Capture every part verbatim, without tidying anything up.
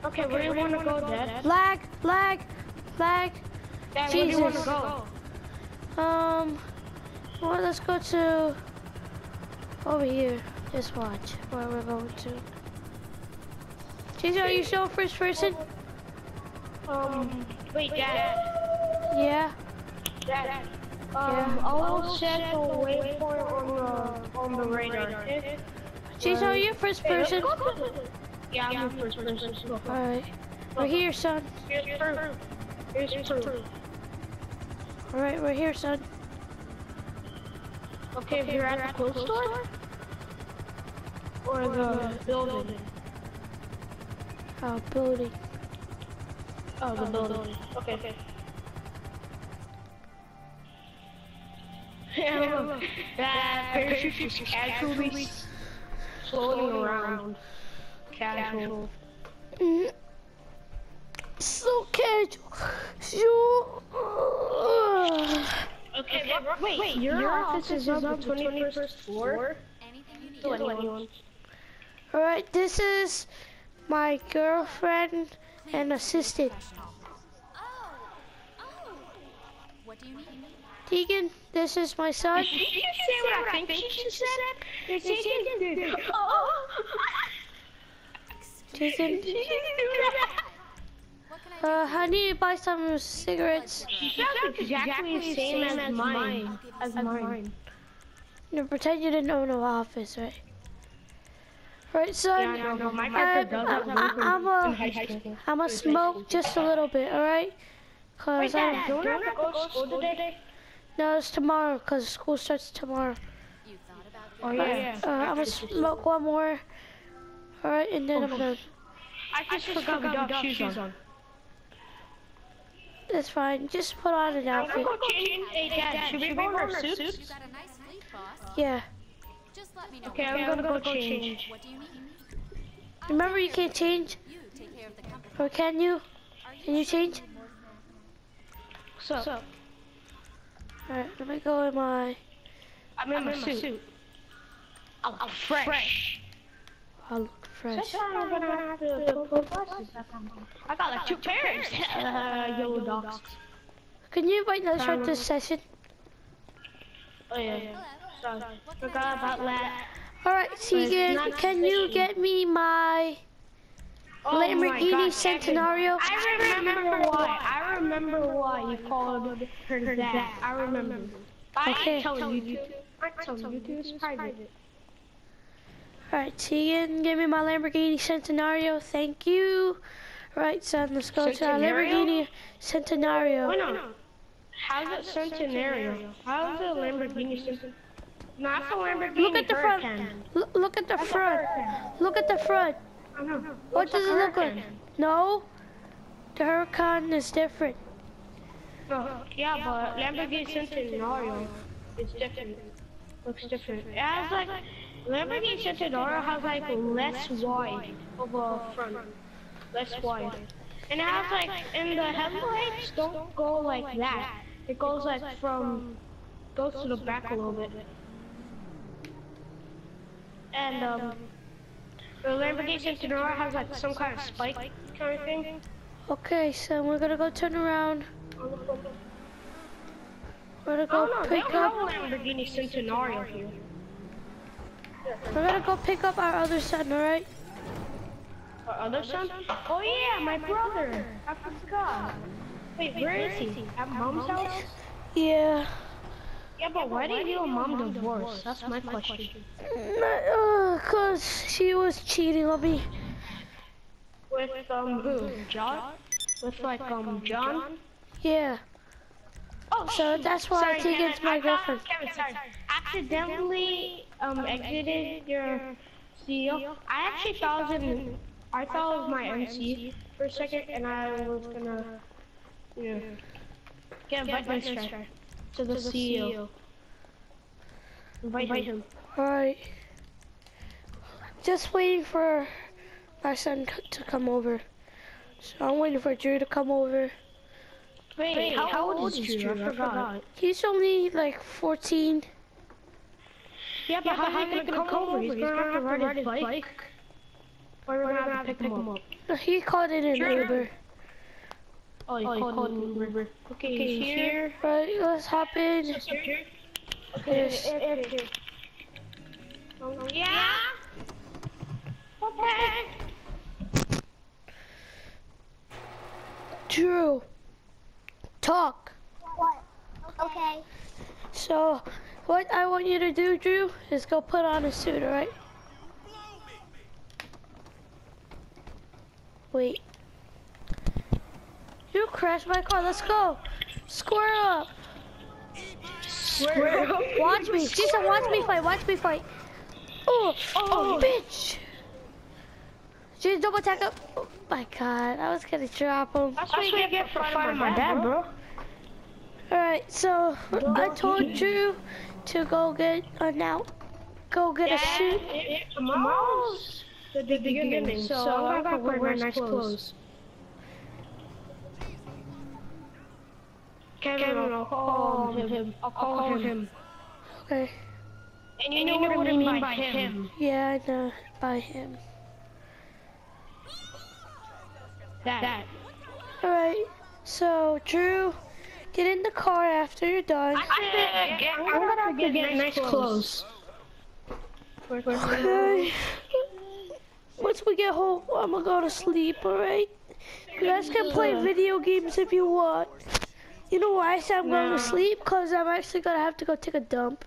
Okay, where do you want to go, Dad? Lag, lag, lag. Dad, Jesus. where do you want to go? Um, well, let's go to over here. Just watch where we're going to. Jesus, are you still first person? Um, wait, Dad. Yeah. Dad. Um, Yeah. I'll set the waypoint on the on the radar. Okay? Jesus, are you first person? Yeah, I'm the first person. Alright. We're here, son. Here's proof. Here's proof. Alright, we're here, son. Okay, if you're at the clothes store or the building. Oh, building. Oh, the building. Okay. Okay. Yeah, that parachute is casually floating around. Casual. Mm. So casual. So. Okay, but wait, wait, your, your office is on the twenty-first floor? Anything you need. To anyone. Alright, this is my girlfriend and assistant. Oh, oh. What do you need? Tegan, this is my son. Did she say what I think she said? Did she do Oh. Tegan, She didn't do that. What can I do? uh, I need to buy some cigarettes. She sounds exactly the same as mine. As mine. You pretend you didn't own an office, right? Right, son? Yeah, no, no, my I, character does have I, one I'm in a, high school. I'm a smoke just a little bit, alright? Wait, Cause Dad, I, don't we have to go to school today? no, it's tomorrow, cause school starts tomorrow. You thought about Oh, this? yeah. Uh, I'm gonna smoke one more, alright, and then I'm gonna, I just forgot we don't have shoes on. it's fine, just put on an I'm gonna outfit. go change. Hey, Dad, should we go in our suits? You got a nice sleep, boss. Yeah, Just let me know. Okay, I'm gonna go change. What do you need? remember you can't change, You take care of the company. or can you? Are Can you change? So, so Alright, let me go in my, I'm in my suit. I'm, I'm fresh. I look fresh. I'm gonna have to pull the glasses back on. I got like two pairs. Uh, yellow dogs. Can you invite us to this session? Oh yeah, yeah. Sorry, forgot about that. Alright, Tegan, not can you get me my Oh my Lamborghini God, Centenario? I remember why. I remember why you called her that. I remember. I Okay. ain't telling you to. I ain't telling you to. It's private. Alright, Tegan, give me my Lamborghini Centenario. Thank you. Alright, son, let's go to our Centenario? Lamborghini Centenario. Why not? How's it Centenario? How's it Lamborghini Centenario? Not the Lamborghini Look at the front. Hurricane. L- look at the front. Look at the front. I know. What does It's a it look like? Hurricane. No, the Huracan is different. No, yeah, but Lamborghini Centenario is different. Looks different. It has like Lamborghini Centenario has like less wide of a front, less wide, and it has like and the headlights don't go like that. It goes like from goes to the back a little bit, and um. The Lamborghini Centenario has like some kind of spike kind of thing. Okay, so we're gonna go turn around. We're gonna Oh go no, they pick don't have up. a Lamborghini Centenario here. We're gonna go pick up our other son. All right. Our other son? Oh yeah, my brother. I forgot. Wait, where is he? At mom's house? Yeah. Yeah, but why did you and mom divorce? That's my question. Uh, cause she was cheating on me. With um who? John? With like um John? Yeah. Oh, So that's why sorry, Tegan's Kevin, my I thought- girlfriend. Kevin, sorry. Accidentally um exited your C E O. I actually thought it was in, I thought it was my M C for a second, and I was gonna, you know, get invite this guy to the C E O. Invite him. All right. Just waiting for my son c- to come over. So I'm waiting for Drew to come over. Wait, Wait how, how old is Drew? I forgot. He's only like fourteen. Yeah, but yeah, how's he gonna, gonna come over? He's gonna have to ride his bike. Or we're gonna have to pick him up. He called it an Sure. Uber. Oh, you oh, called an Uber. Uber. Okay, okay he's here. here. Right, let's hop in. Okay, Yes. okay. Okay. Oh, yeah? Okay. Drew, talk. What? Okay. So, what I want you to do, Drew, is go put on a suit, alright? Wait. You crashed my car, let's go. Square up. Square up. Watch me. She said watch me fight, watch me fight. Oh, oh, Oh. bitch. She's double attack up. Oh my god, I was gonna drop him. That's what you get for fighting my dad, bro. Alright, so I told you to go get a now. Go get a suit. Tomorrow's the beginning, so I gotta wear nice clothes. Kevin, I'll call him. I'll call him. Okay. And you know what I mean by him. Yeah, I know. By him. That. Alright, so Drew, get in the car after you're done. I said, get, I'm gonna have to get nice clothes. Okay. Once we get home, I'm gonna go to sleep, alright? You guys can play video games if you want. You know why I said I'm going to sleep? Because I'm actually gonna have to go take a dump.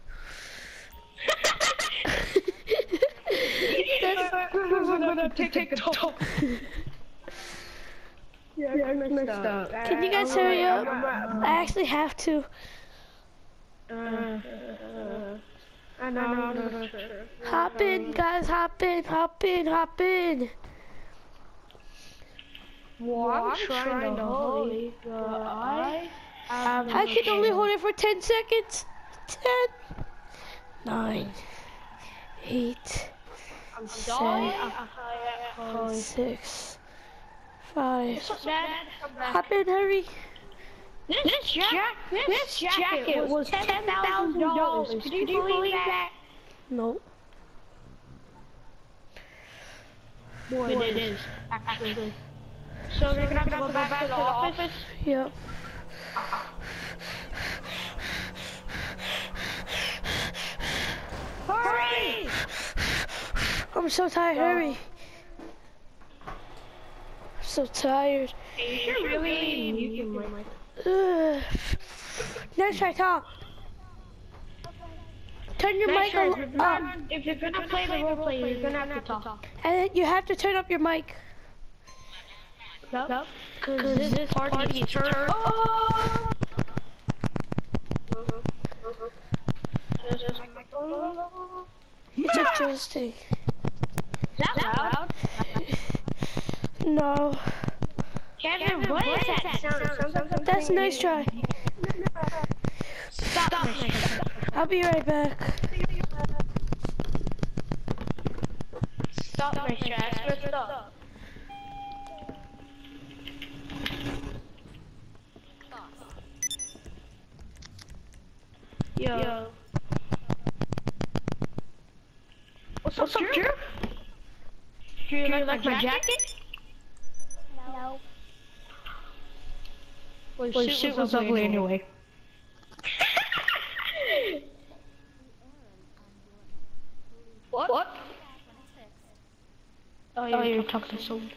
Take a dump. Yeah, I messed up. Can you guys hurry up? I actually have to. Uh, uh, I know, I know. Hop in, guys, hop in, hop in, hop in. Well, I'm trying to hold it, but I... I can only hold it for ten seconds. Ten, nine, eight, seven, six, five. Hop in, hurry. This, this, jack this, this jacket, jacket was ten thousand dollars. Could you believe that? No. Boy, it, it is, actually. So we're gonna have to go back to the office? Yep. Hurry! I'm so tired, hurry. I'm so tired. You really mute my mic. Ugh. Next try talk. Turn your mic on up. If you're gonna play the roleplay, you're gonna have to talk. And then you have to turn up your mic. Yup. Cause this, this party is turned. Oh! It's interesting. Is that loud? No. Kevin, what is that sound? That's a nice try. Stop. I'll be right back. Stop my trash. Let's stop. Yo. Yo. What's, What's up, Drew? Drew? Do you, Do you like, like my jacket? jacket? No. Well, well shit, shit was, was ugly, ugly anyway. What? What? Oh, you're, oh, you're talking to someone.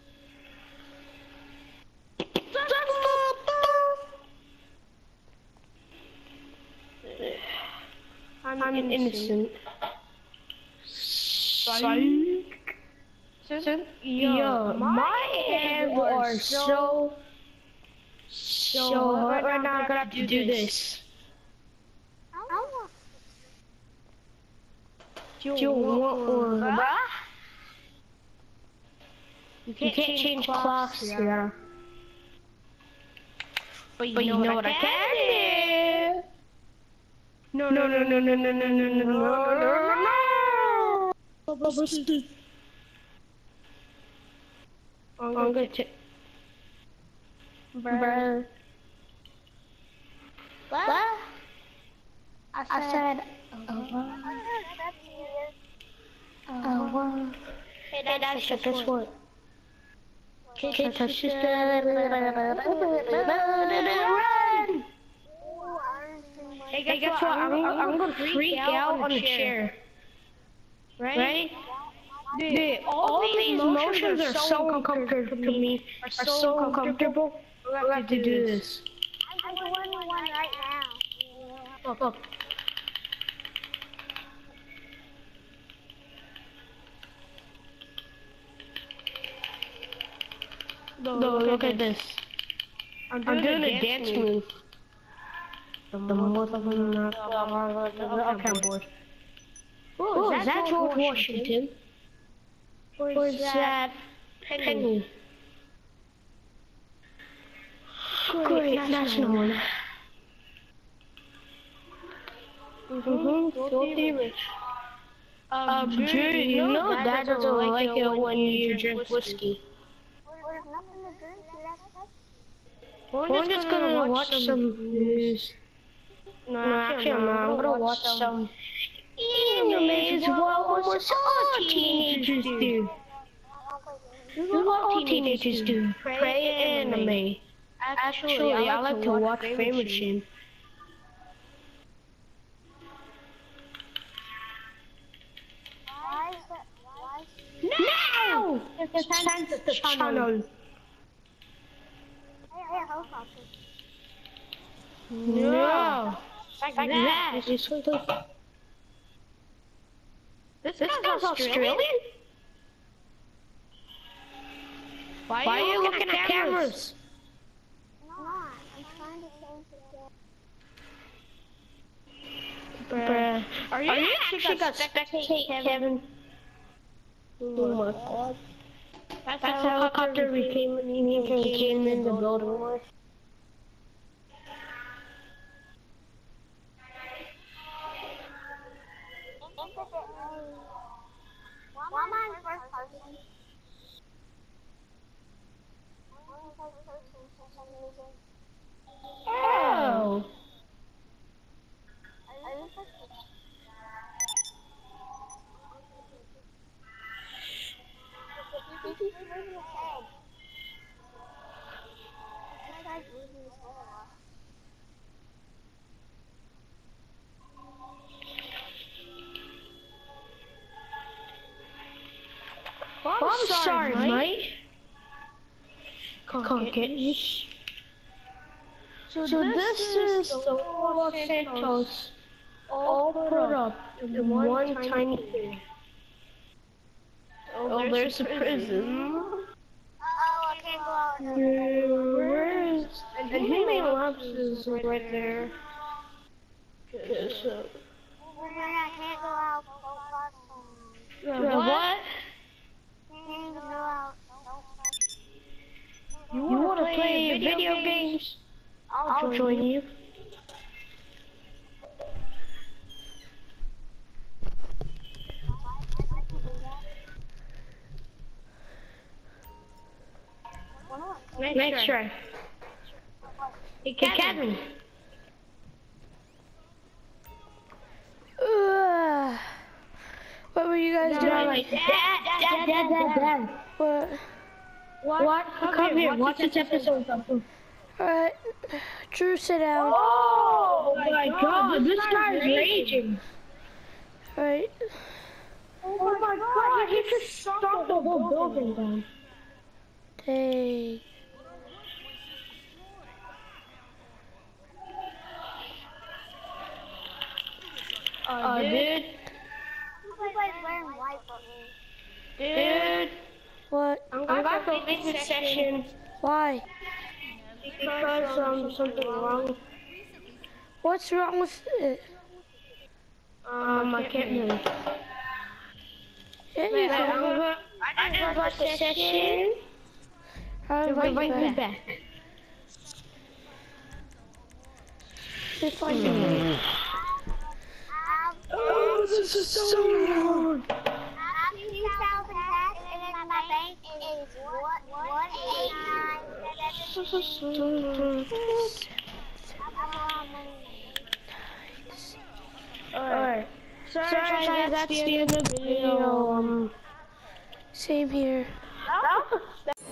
I'm, I'm innocent. Psych. Yo, Yo, my hands are so, so hot right now. I'm gonna have to do this. Do you want one? You can't, you can't change clocks, yeah. But you, but know, you know what I can do? No, no, no, no, no, no, no, no, no, no, no, no. I'm gonna take. Bruh. What? I said, I said over. Over. Hey, that's, that's the first word. Okay, touch this. Run! Hey, guess, hey, guess what? I'm, I'm, I'm gonna freak out on the chair. Right? Right? Dude, all, all these motions are so uncomfortable to me. Are so uncomfortable. We have to do this. I'm doing one right now. Look, look. No, no, look, look at this. this. I'm doing, I'm doing a, a dance, dance move. move. The more of them not okay, I'm bored. Oh, is that George Washington? Or is that Penny? Great, national one. Mm-hmm, filthy rich. Um, Drew, you know Dad doesn't like it when you drink whiskey. We're just gonna watch some news. No, actually I'm not. I'm gonna watch some animes what almost all teenagers do. This is what all teenagers do. Play anime. Actually, I like to watch Fame Machine. No! It's time to the channel. No! Like, like that! This, this guy's Australian? Why, Why are you looking, looking at, at cameras? cameras? No, I'm trying to change the game. Bruh. Are you, are you actually gonna spectate, Kevin? Kevin? Oh my god. That's, That's how helicopter we came, we came, came in the building with. Why am I in first person? Oh! Well, I'm, I'm sorry, sorry, mate. Can't get me. So, so this, this is the Los Santos all put up in one, one tiny thing. Oh, oh, there's a prison. Oh, I can't go out now. Where is... And Humane Labs is right there. Okay, so... I can't go out. Yeah, what? Can't go out. You wanna, you wanna play, play video, video games? games? I'll, I'll join, join you. Nice, nice try. try. Hey, Kevin. Uh, what were you guys no, doing? Like, dad, dad, dad, dad, dad, dad. What? What? What? Come, Come here, watch, watch this episode. episode. Alright. Drew, sit down. Oh, oh my god, god. this guy's raging. Alright. Oh, oh my god, he just stopped the whole building down. Dang. Uh, uh, dude. Everybody's wearing white but me. Dude. What? I'm going to leave this session. Why? Because um, something wrong. What's wrong with it? Um, I can't move. Yeah, you Wait, can. I'm gonna, I didn't invite the session. I'll invite, invite me back. back. Just like mm. Oh, this is so long. I have two thousand cash, and then my bank is one eight nine seven. Alright. Sorry, Sorry guys, that's the end of the video. Um, Same here. Oh.